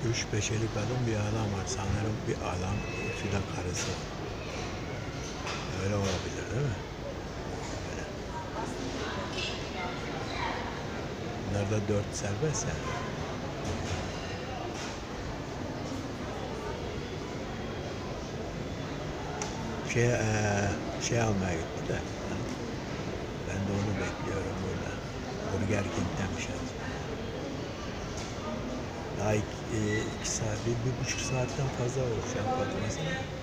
Üç beşeli kadın bir adam var. Sanırım bir adam, üçü de karısı. Öyle olabilir değil mi? Öyle. Bunlar da dört serbest ya. Şey, şey almaya gitti de. Ben de onu bekliyorum burada. Burger King'den bir şey alacağım. Daha iki saat, bir buçuk saatten fazla olur şu an patlamasına.